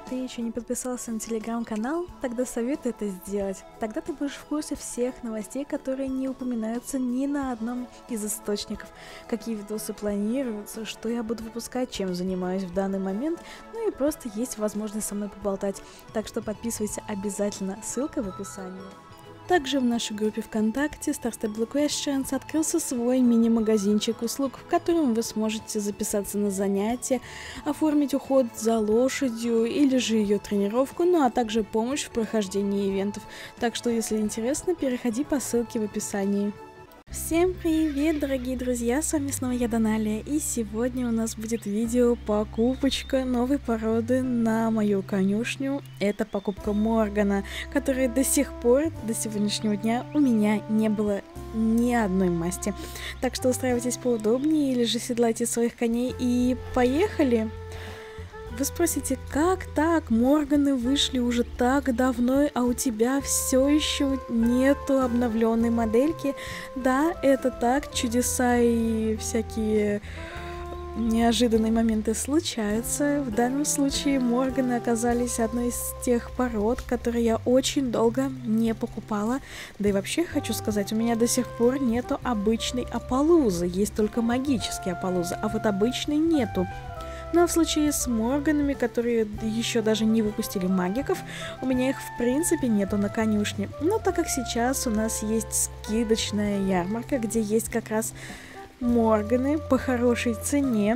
ты еще не подписался на телеграм-канал, тогда советую это сделать. Тогда ты будешь в курсе всех новостей, которые не упоминаются ни на одном из источников. Какие видосы планируются, что я буду выпускать, чем занимаюсь в данный момент, ну и просто есть возможность со мной поболтать. Так что подписывайся обязательно, ссылка в описании. Также в нашей группе ВКонтакте Star Stable Questions открылся свой мини-магазинчик услуг, в котором вы сможете записаться на занятия, оформить уход за лошадью или же ее тренировку, ну а также помощь в прохождении ивентов. Так что, если интересно, переходи по ссылке в описании. Всем привет, дорогие друзья, с вами снова я, Доналия, и сегодня у нас будет видео покупочка новой породы на мою конюшню. Это покупка Моргана, которой до сих пор, до сегодняшнего дня у меня не было ни одной масти. Так что устраивайтесь поудобнее или же седлайте своих коней и поехали! Вы спросите, как так? Морганы вышли уже так давно, а у тебя все еще нету обновленной модельки? Да, это так, чудеса и всякие неожиданные моменты случаются. В данном случае Морганы оказались одной из тех пород, которые я очень долго не покупала. Да и вообще хочу сказать, у меня до сих пор нету обычной Аппалузы, есть только магические Аппалузы, а вот обычной нету. Но в случае с Морганами, которые еще даже не выпустили магиков, у меня их в принципе нету на конюшне. Но так как сейчас у нас есть скидочная ярмарка, где есть как раз Морганы по хорошей цене,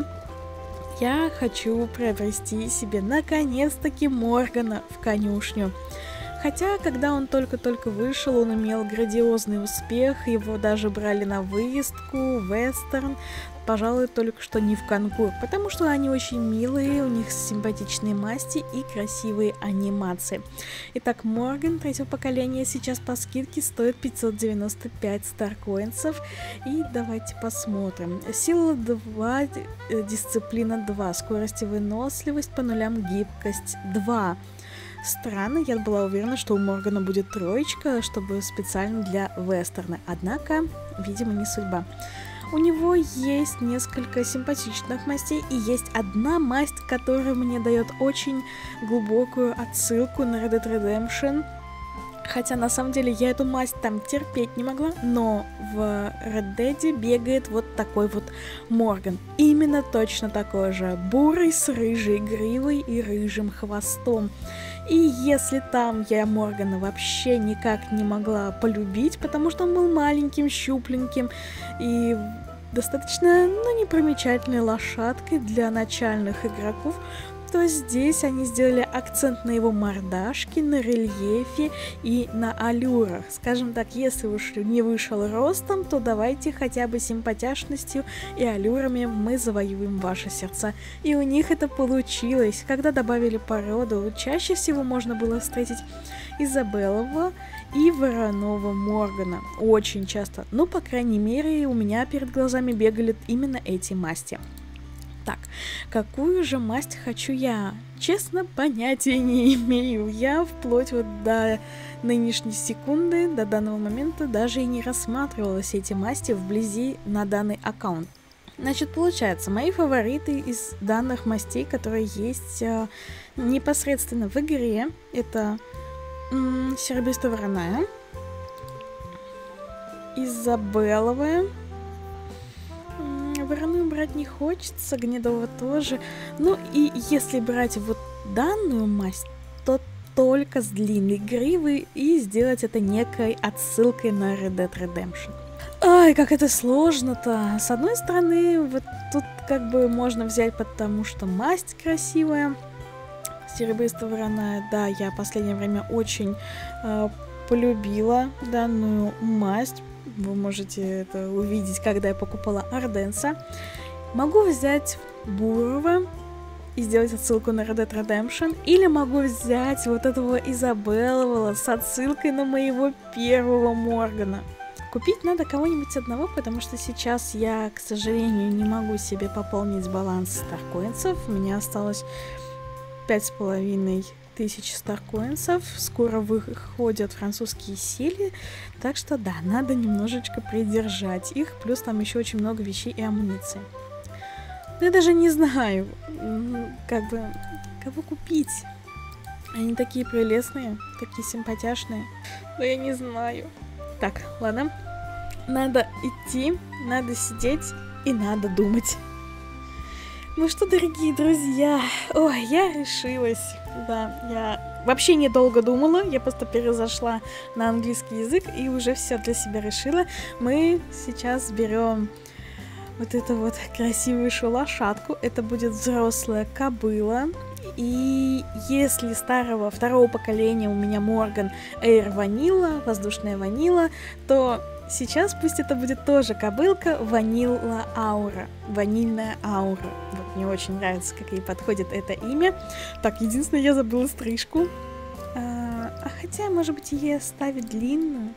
я хочу приобрести себе наконец-таки Моргана в конюшню. Хотя, когда он только-только вышел, он имел грандиозный успех, его даже брали на выездку, вестерн, пожалуй, только что не в конкурс, потому что они очень милые, у них симпатичные масти и красивые анимации. Итак, Морган третьего поколения сейчас по скидке стоит 595 старкоинсов, и давайте посмотрим. Сила 2, дисциплина 2, скорость и выносливость, по нулям гибкость 2. Странно, я была уверена, что у Моргана будет троечка, чтобы специально для вестерна, однако, видимо, не судьба. У него есть несколько симпатичных мастей, и есть одна масть, которая мне дает очень глубокую отсылку на Red Dead Redemption. Хотя на самом деле я эту масть там терпеть не могла, но в Red Dead бегает вот такой вот Морган. Именно точно такой же, бурый с рыжей гривой и рыжим хвостом. И если там я Моргана вообще никак не могла полюбить, потому что он был маленьким, щупленьким и достаточно, непримечательной лошадкой для начальных игроков, то здесь они сделали акцент на его мордашке, на рельефе и на аллюрах. Скажем так, если уж не вышел ростом, то давайте хотя бы симпатяшностью и аллюрами мы завоюем ваши сердца. И у них это получилось. Когда добавили породу, чаще всего можно было встретить Изабеллова и Вороного Моргана. Очень часто. Ну, по крайней мере, у меня перед глазами бегали именно эти масти. Так, какую же масть хочу я? Честно, понятия не имею. Я вплоть вот до нынешней секунды, до данного момента, даже и не рассматривала все эти масти вблизи на данный аккаунт. Значит, получается, мои фавориты из данных мастей, которые есть непосредственно в игре, это серебристо-вороная, Изабелловая. Вороную брать не хочется, гнедого тоже. Ну и если брать вот данную масть, то только с длинной гривой и сделать это некой отсылкой на Red Dead Redemption. Ай, как это сложно-то! С одной стороны, вот тут как бы можно взять, потому что масть красивая. Серебристо-вороная, да, я в последнее время очень полюбила данную масть. Вы можете это увидеть, когда я покупала Орденса. Могу взять бурого и сделать отсылку на Red Dead Redemption, или могу взять вот этого Изабеллова с отсылкой на моего первого Моргана. Купить надо кого-нибудь одного, потому что сейчас я, к сожалению, не могу себе пополнить баланс старкоинсов. У меня осталось 5500 старкоинсов. Скоро выходят французские сели, так что да, надо немножечко придержать их. Плюс там еще очень много вещей и амуниции. Я даже не знаю, кого купить. Они такие прелестные, такие симпатяшные. Но я не знаю. Так, ладно. Надо идти, надо сидеть и надо думать. Ну что, дорогие друзья, ой, я решилась. Да, я вообще недолго думала, я просто перезашла на английский язык и уже все для себя решила. Мы сейчас берем вот эту вот красивую лошадку. Это будет взрослая кобыла. И если старого, второго поколения у меня Морган Air Vanilla, воздушная ванила, то сейчас пусть это будет тоже кобылка Vanilla Aura, ванильная аура. Вот мне очень нравится, как ей подходит это имя. Так, единственное, я забыла стрижку. Хотя, может быть, ей оставить длинную.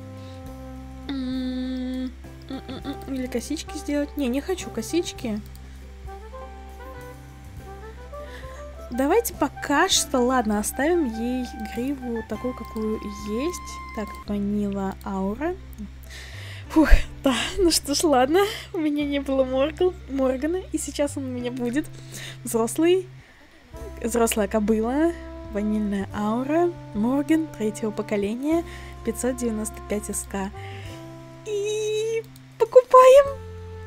Или косички сделать. Не хочу косички. Давайте пока что, ладно, оставим ей гриву такую, какую есть. Так, Vanilla Aura. Фух, да, ну что ж, ладно. У меня не было Моргана, и сейчас он у меня будет. Взрослая кобыла, ванильная аура, Морган, 3-го поколения, 595 СК. И покупаем.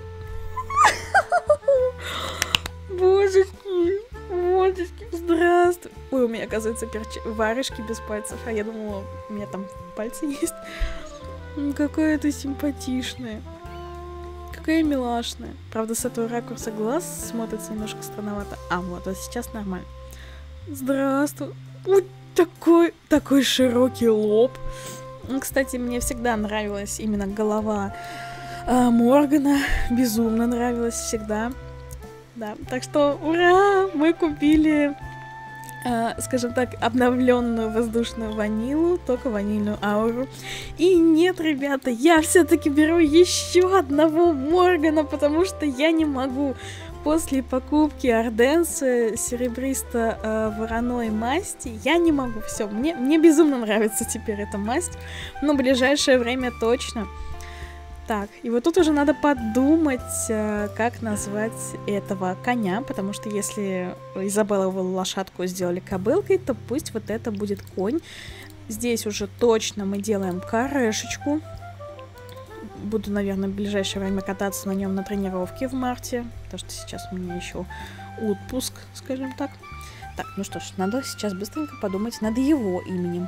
Божечки, здравствуй. Ой, у меня, оказывается, варежки без пальцев, а я думала, у меня там пальцы есть. Какая ты симпатичная. Какая милашная. Правда, с этого ракурса глаз смотрится немножко странновато. Вот сейчас нормально. Здравствуй. Ой, такой широкий лоб. Кстати, мне всегда нравилась именно голова Моргана. Безумно нравилась всегда. Да, так что ура! Мы купили, скажем так, обновленную воздушную ванилу, только ванильную ауру. И нет, ребята, я все-таки беру еще одного Моргана, потому что я не могу. После покупки Орденса серебристо-вороной масти я не могу. Все, мне безумно нравится теперь эта масть, но в ближайшее время точно. Так, и вот тут уже надо подумать, как назвать этого коня, потому что если Изабеллову лошадку сделали кобылкой, то пусть вот это будет конь. Здесь уже точно мы делаем корешечку. Буду, наверное, в ближайшее время кататься на нем на тренировке в марте, потому что сейчас у меня еще отпуск, скажем так. Так, ну что ж, надо сейчас быстренько подумать над его именем.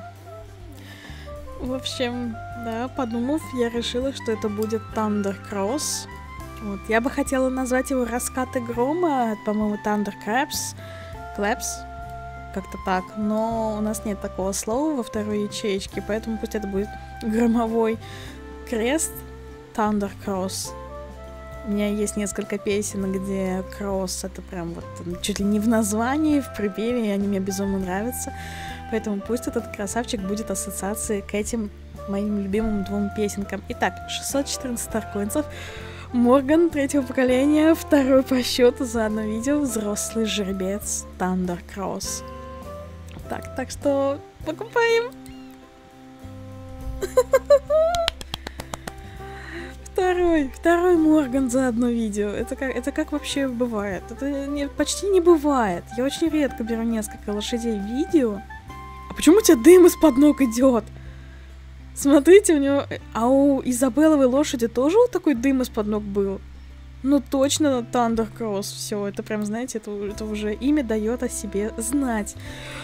В общем, да, подумав, я решила, что это будет Thundercross. Вот, я бы хотела назвать его Раскаты Грома, по-моему, Thunderclaps, как-то так, но у нас нет такого слова во второй ячеечке, поэтому пусть это будет громовой крест Thundercross. У меня есть несколько песен, где кросс это прям вот чуть ли не в названии, в припеве, и они мне безумно нравятся. Поэтому пусть этот красавчик будет ассоциацией к этим моим любимым двум песенкам. Итак, 614 старкоинсов. Морган, 3-го поколения, 2-й по счету за одно видео, взрослый жеребец Thundercross. Так что покупаем. Второй Морган за одно видео. Это как вообще бывает? Это почти не бывает. Я очень редко беру несколько лошадей в видео. А почему у тебя дым из-под ног идет? Смотрите, у него... А у Изабелловой лошади тоже вот такой дым из-под ног был? Ну точно Thundercross. Все, это прям, знаете, это уже имя дает о себе знать.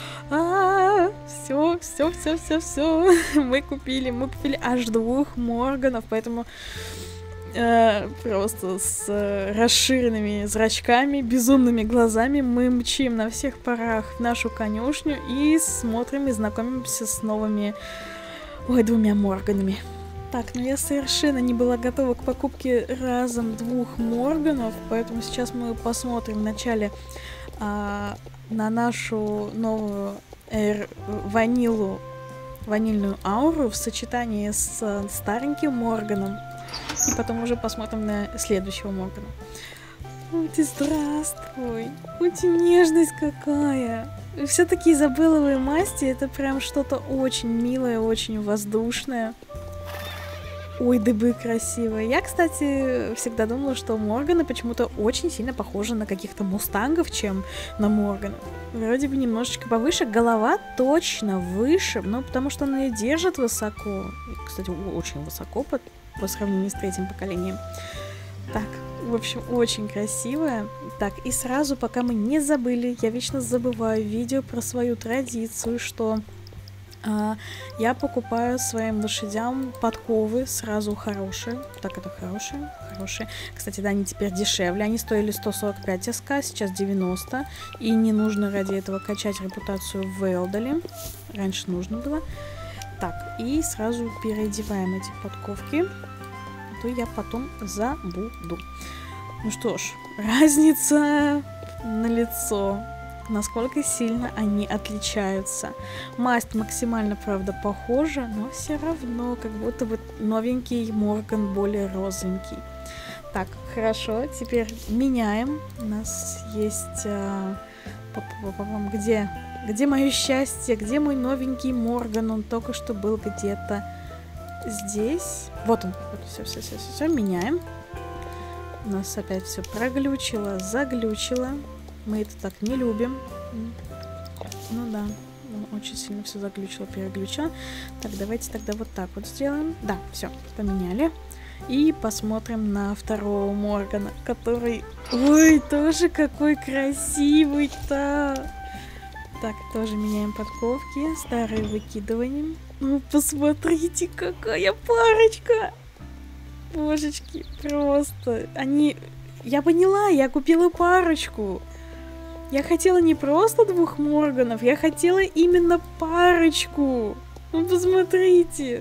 Все. Мы купили аж 2 Морганов, поэтому просто с расширенными зрачками, безумными глазами мы мчим на всех парах в нашу конюшню и смотрим и знакомимся с новыми 2 Морганами. Так, ну я совершенно не была готова к покупке разом 2 Морганов, поэтому сейчас мы посмотрим вначале на нашу новую ванильную ауру в сочетании с стареньким Морганом. И потом уже посмотрим на следующего Моргана. Ой, ты здравствуй. Ой, ты нежность какая. Все-таки Изабелловые масти это прям что-то очень милое, очень воздушное. Ой, дыбы красивые. Я, кстати, всегда думала, что Морганы почему-то очень сильно похожи на каких-то мустангов, чем на Моргана. Вроде бы немножечко повыше. Голова точно выше, но потому что она ее держит высоко. И, кстати, очень высоко по сравнению с третьим поколением. Так, в общем, очень красивая. Так, и сразу, пока мы не забыли, я вечно забываю видео про свою традицию, что я покупаю своим лошадям подковы сразу хорошие. Так, это хорошие, хорошие. Кстати, да, они теперь дешевле. Они стоили 145 СК, сейчас 90. И не нужно ради этого качать репутацию в Вэлдале. Раньше нужно было. Так, и сразу переодеваем эти подковки. А то я потом забуду. Ну что ж, разница налицо. Насколько сильно они отличаются. Масть максимально, правда, похожа, но все равно как будто бы новенький Морган более розовенький. Так, хорошо, теперь меняем. У нас есть... Где мое счастье? Где мой новенький Морган? Он только что был где-то здесь. Вот он. Вот, все, меняем. У нас опять все проглючило, заглючило. Мы это так не любим. Ну да, очень сильно все заглючило, переглючило. Так, давайте тогда вот так вот сделаем. Да, все, поменяли. И посмотрим на второго Моргана, который... Ой, тоже какой красивый-то! Так, тоже меняем подковки. Старые выкидываем. Ну, посмотрите, какая парочка! Божечки, просто. Они... Я поняла, я купила парочку. Я хотела не просто двух Морганов, я хотела именно парочку. Ну, посмотрите.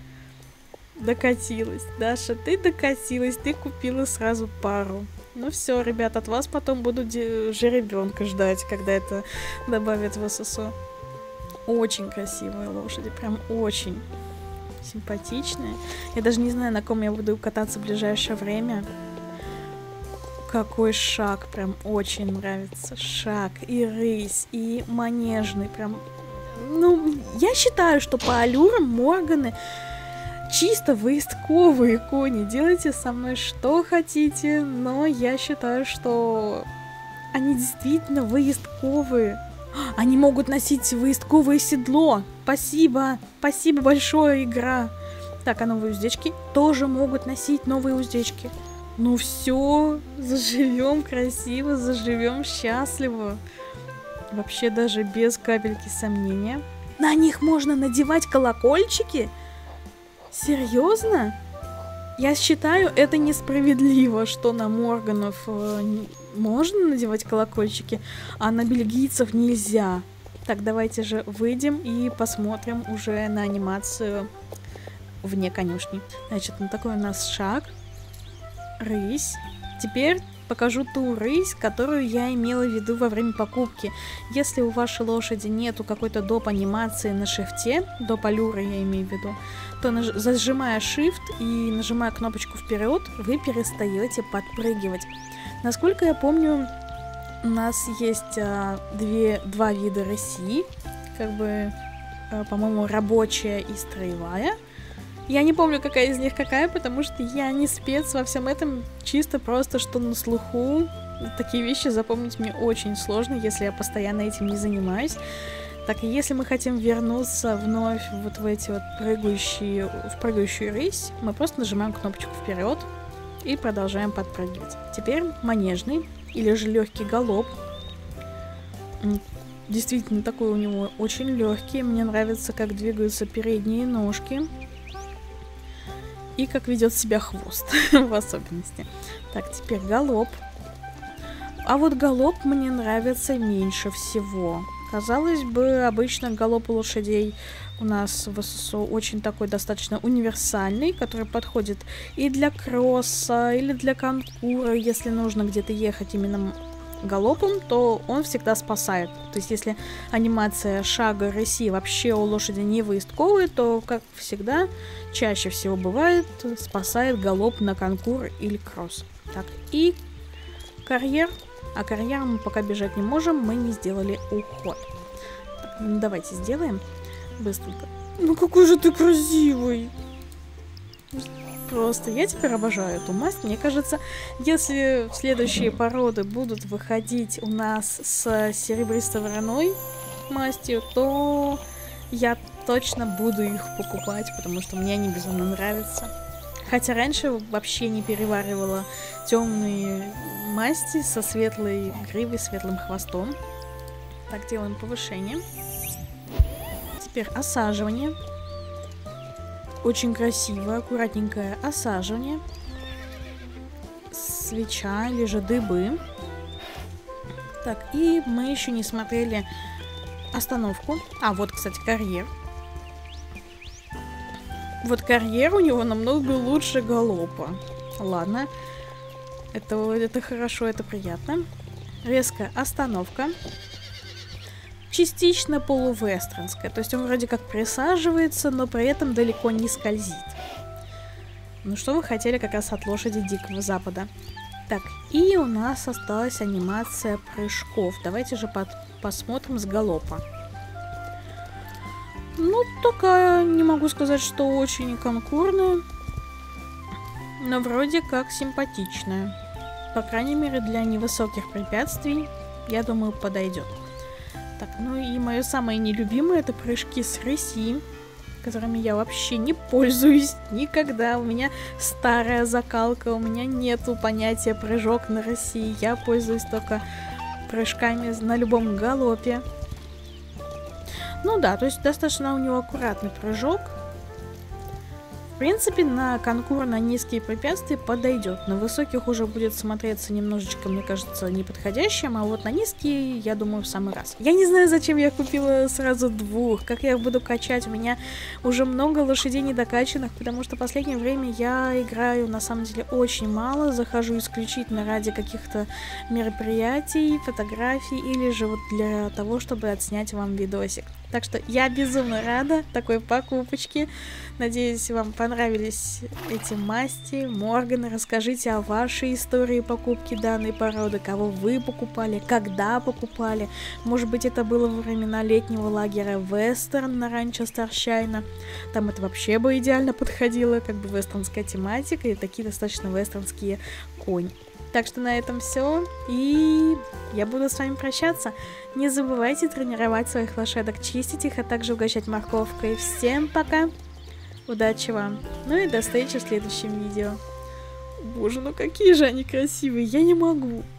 Докатилась. Даша, ты докатилась, ты купила сразу пару. Ну все, ребят, от вас потом буду жеребенка ждать, когда это добавят в ССО. Очень красивые лошади, прям очень симпатичные. Я даже не знаю, на ком я буду кататься в ближайшее время. Какой шаг, прям очень нравится. Шаг и рысь, и манежный, прям... Ну, я считаю, что по аллюрам Морганы чисто войсковые кони. Делайте со мной что хотите, но я считаю, что они действительно войсковые. Они могут носить войсковое седло. Спасибо, спасибо большое, игра. Так, а новые уздечки тоже могут носить новые уздечки. Ну все, заживем красиво, заживем счастливо. Вообще даже без капельки сомнения. На них можно надевать колокольчики? Серьезно? Я считаю, это несправедливо, что на Морганов можно надевать колокольчики, а на бельгийцев нельзя. Так, давайте же выйдем и посмотрим уже на анимацию вне конюшни. Значит, ну такой у нас шаг. Рысь. Теперь покажу ту рысь, которую я имела в виду во время покупки. Если у вашей лошади нету какой-то доп. Анимации на шифте, доп. Аллюры я имею в виду, то зажимая Shift и нажимая кнопочку вперед, вы перестаете подпрыгивать. Насколько я помню, у нас есть два вида рыси, как бы, по-моему, рабочая и строевая. Я не помню, какая из них какая, потому что я не спец во всем этом, чисто просто что на слуху. Такие вещи запомнить мне очень сложно, если я постоянно этим не занимаюсь. Так, и если мы хотим вернуться вновь вот в эти вот прыгающую рысь, мы просто нажимаем кнопочку вперед и продолжаем подпрыгивать. Теперь манежный или же легкий галоп. Действительно, такой у него очень легкий. Мне нравится, как двигаются передние ножки. И как ведет себя хвост, в особенности. Так, теперь галоп. А вот галоп мне нравится меньше всего. Казалось бы, обычно галоп у лошадей у нас в ССО очень такой достаточно универсальный, который подходит и для кросса, или для конкура. Если нужно где-то ехать именно галопом, то он всегда спасает. То есть, если анимация шага рыси вообще у лошади не войсковая, то, как всегда, чаще всего бывает, спасает галоп на конкур или кросс. Так, и карьер. А карьер мы пока бежать не можем, мы не сделали уход. Так, ну, давайте сделаем быстренько. Ну какой же ты красивый! Просто я теперь обожаю эту масть. Мне кажется, если следующие породы будут выходить у нас с серебристо-вороной мастью, то я точно буду их покупать, потому что мне они безумно нравятся. Хотя раньше вообще не переваривала темные масти со светлой гривой, светлым хвостом. Так, делаем повышение. Теперь осаживание. Очень красивое, аккуратненькое осаживание. Свеча или же дыбы. Так, и мы еще не смотрели остановку. А, вот, кстати, карьер. Вот карьер у него намного лучше галопа. Ладно. Это хорошо, это приятно. Резкая остановка. Частично полувестернская. То есть он вроде как присаживается, но при этом далеко не скользит. Ну что вы хотели как раз от лошади Дикого Запада. Так, и у нас осталась анимация прыжков. Давайте же посмотрим с галопа. Ну, такая, не могу сказать, что очень конкурная, но вроде как симпатичная. По крайней мере, для невысоких препятствий, я думаю, подойдет. Так, ну и мое самое нелюбимое — это прыжки с рыси, которыми я вообще не пользуюсь никогда. У меня старая закалка, у меня нету понятия прыжок на рыси. Я пользуюсь только прыжками на любом галопе. Ну да, то есть достаточно у него аккуратный прыжок. В принципе, на конкур на низкие препятствия подойдет. На высоких уже будет смотреться немножечко, мне кажется, неподходящим, а вот на низкие, я думаю, в самый раз. Я не знаю, зачем я купила сразу двух, как я их буду качать. У меня уже много лошадей недокачанных, потому что в последнее время я играю, на самом деле, очень мало. Захожу исключительно ради каких-то мероприятий, фотографий или же вот для того, чтобы отснять вам видосик. Так что я безумно рада такой покупочке. Надеюсь, вам понравились эти масти, Морганы. Расскажите о вашей истории покупки данной породы, кого вы покупали, когда покупали. Может быть, это было во времена летнего лагеря Вестерн на ранчо Старшайна. Там это вообще бы идеально подходило, как бы вестернская тематика и такие достаточно вестернские кони. Так что на этом все, и я буду с вами прощаться. Не забывайте тренировать своих лошадок, чистить их, а также угощать морковкой. Всем пока, удачи вам, ну и до встречи в следующем видео. Боже, ну какие же они красивые, я не могу.